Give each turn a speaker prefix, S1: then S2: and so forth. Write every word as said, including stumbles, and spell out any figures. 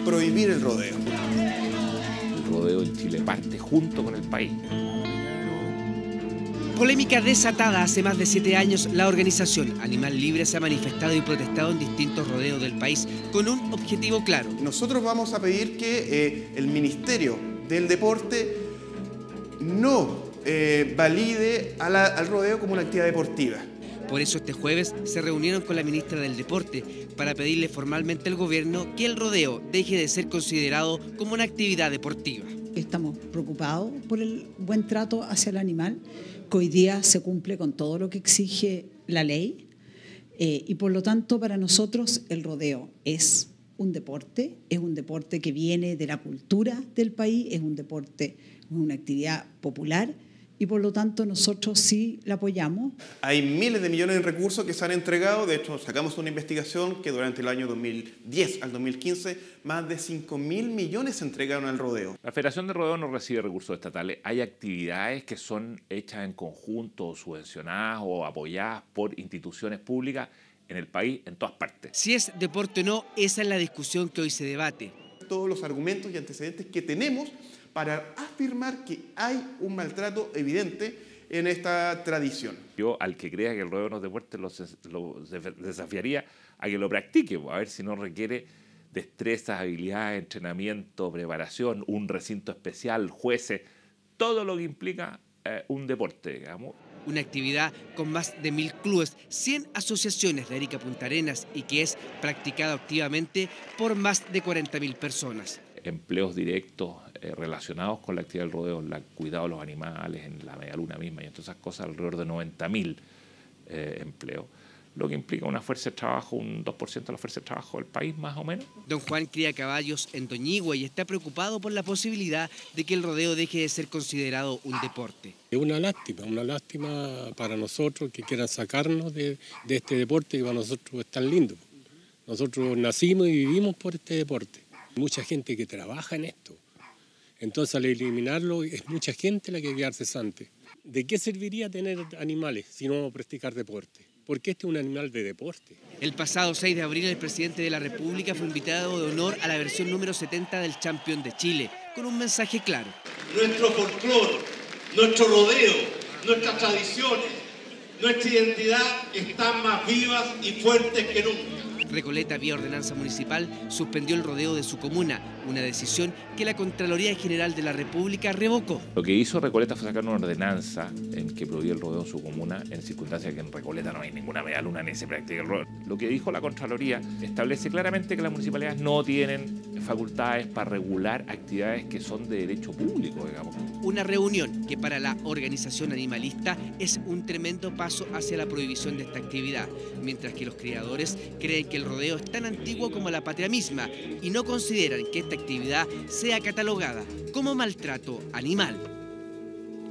S1: prohibir el rodeo.
S2: El rodeo en Chile parte junto con el país.
S3: Polémica desatada hace más de siete años, la organización Animal Libre se ha manifestado y protestado en distintos rodeos del país con un objetivo claro.
S1: Nosotros vamos a pedir que eh, el Ministerio del Deporte no eh, valide a la, al rodeo como una actividad deportiva.
S3: Por eso este jueves se reunieron con la ministra del Deporte para pedirle formalmente al gobierno que el rodeo deje de ser considerado como una actividad deportiva.
S4: Estamos preocupados por el buen trato hacia el animal, que hoy día se cumple con todo lo que exige la ley, eh, y por lo tanto para nosotros el rodeo es un deporte, es un deporte que viene de la cultura del país, es un deporte, una actividad popular, y por lo tanto nosotros sí la apoyamos.
S1: Hay miles de millones de recursos que se han entregado. De hecho, sacamos una investigación que durante el año dos mil diez al dos mil quince más de cinco mil millones se entregaron al rodeo.
S2: La Federación de Rodeo no recibe recursos estatales. Hay actividades que son hechas en conjunto, subvencionadas o apoyadas por instituciones públicas en el país, en todas partes.
S3: Si es deporte o no, esa es la discusión que hoy se debate.
S1: Todos los argumentos y antecedentes que tenemos para afirmar que hay un maltrato evidente en esta tradición.
S2: Yo, al que crea que el rodeo no es deporte, lo, lo desafiaría a que lo practique, a ver si no requiere destrezas, habilidades, entrenamiento, preparación, un recinto especial, jueces, todo lo que implica eh, un deporte, digamos.
S3: Una actividad con más de mil clubes, cien asociaciones de Arica Punta Arenas y que es practicada activamente por más de cuarenta mil personas.
S2: Empleos directos eh, relacionados con la actividad del rodeo, el cuidado de los animales, en la media luna misma y en todas esas cosas, alrededor de noventa mil eh, empleos, lo que implica una fuerza de trabajo, un dos por ciento de la fuerza de trabajo del país, más o menos.
S3: Don Juan cría caballos en Doñigua y está preocupado por la posibilidad de que el rodeo deje de ser considerado un deporte.
S5: Es una lástima, una lástima para nosotros que quieran sacarnos de, de este deporte que para nosotros es tan lindo. Nosotros nacimos y vivimos por este deporte. Mucha gente que trabaja en esto. Entonces, al eliminarlo, es mucha gente la que queda cesante. ¿De qué serviría tener animales si no vamos a practicar deporte? Porque este es un animal de deporte.
S3: El pasado seis de abril, el presidente de la República fue invitado de honor a la versión número setenta del Champion de Chile, con un mensaje claro.
S6: Nuestro folclore, nuestro rodeo, nuestras tradiciones, nuestra identidad están más vivas y fuertes que nunca.
S3: Recoleta, vía ordenanza municipal, suspendió el rodeo de su comuna, una decisión que la Contraloría General de la República revocó.
S2: Lo que hizo Recoleta fue sacar una ordenanza en que prohibió el rodeo en su comuna, en circunstancias que en Recoleta no hay ninguna media luna ni se practica el rodeo. Lo que dijo la Contraloría establece claramente que las municipalidades no tienen facultades para regular actividades que son de derecho público, digamos.
S3: Una reunión que para la organización animalista es un tremendo paso hacia la prohibición de esta actividad, mientras que los criadores creen que el rodeo es tan antiguo como la patria misma y no consideran que esta actividad sea catalogada como maltrato animal.